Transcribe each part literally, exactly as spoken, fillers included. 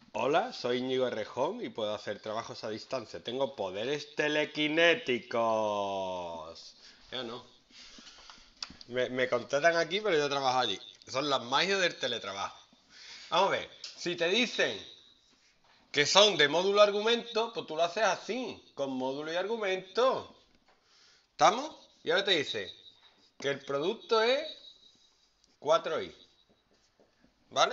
Hola, soy Íñigo Errejón y puedo hacer trabajos a distancia. Tengo poderes telequinéticos. Ya no. Me, me contratan aquí, pero yo trabajo allí. Son las magias del teletrabajo. Vamos a ver. Si te dicen que son de módulo argumento, pues tú lo haces así, con módulo y argumento. ¿Estamos? Y ahora te dice que el producto es cuatro i. ¿Vale?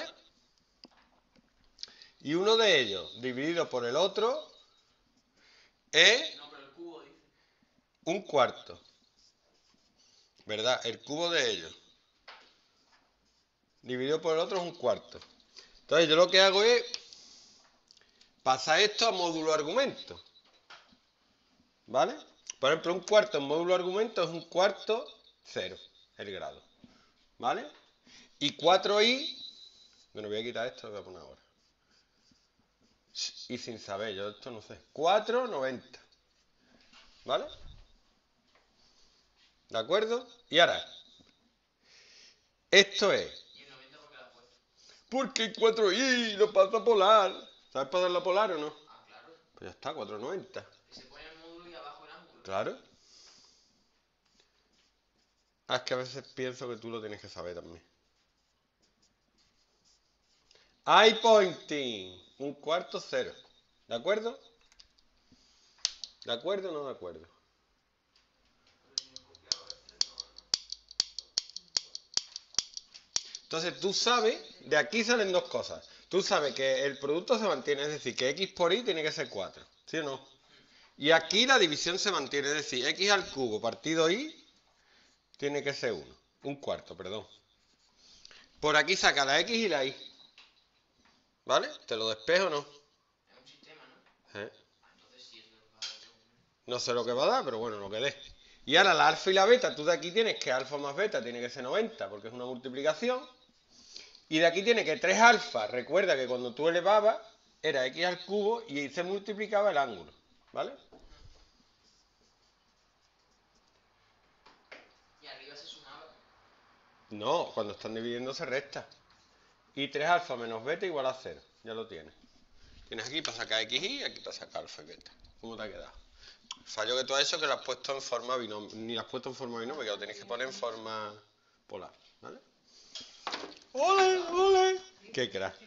Y uno de ellos dividido por el otro es un cuarto. ¿Verdad? El cubo de ellos dividido por el otro es un cuarto. Entonces yo lo que hago es pasar esto a módulo argumento. ¿Vale? Por ejemplo, un cuarto en módulo argumento es un cuarto cero, el grado. ¿Vale? Y cuatro i, bueno, voy a quitar esto, lo voy a poner ahora. Y sin saber, yo esto no sé. cuatro noventa. ¿Vale? ¿De acuerdo? Y ahora, esto es. Porque cuatro i lo pasa polar. ¿Sabes pasar la polar o no? Pues ya está, cuatro noventa. Claro. Ah, es que a veces pienso que tú lo tienes que saber también. I pointing. Un cuarto cero. ¿De acuerdo? ¿De acuerdo o no de acuerdo? Entonces tú sabes, de aquí salen dos cosas. Tú sabes que el producto se mantiene, es decir, que x por y tiene que ser cuatro. ¿Sí o no? Y aquí la división se mantiene, es decir, x al cubo partido y tiene que ser uno. Un cuarto, perdón. Por aquí saca la x y la y. ¿Vale? ¿Te lo despejo o no? ¿Eh? No sé lo que va a dar, pero bueno, lo que dé. Y ahora la alfa y la beta, tú de aquí tienes que alfa más beta tiene que ser noventa, porque es una multiplicación. Y de aquí tiene que tres alfa, recuerda que cuando tú elevabas, era x al cubo y se multiplicaba el ángulo. ¿Vale? No, cuando están dividiendo se resta. Y tres alfa menos beta igual a cero. Ya lo tienes. Tienes aquí para sacar x y aquí para sacar alfa y beta. ¿Cómo te ha quedado? El fallo que tú has hecho es que lo has puesto en forma binomio. Ni lo has puesto en forma binomio, porque lo tienes que poner en forma polar. ¿Vale? ¡Ole, ole! ¡Qué crack!